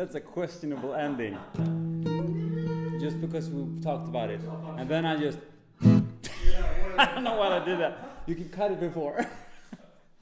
That's a questionable ending. Just because we talked about it. And then I just... I don't know why I did that. You can cut it before.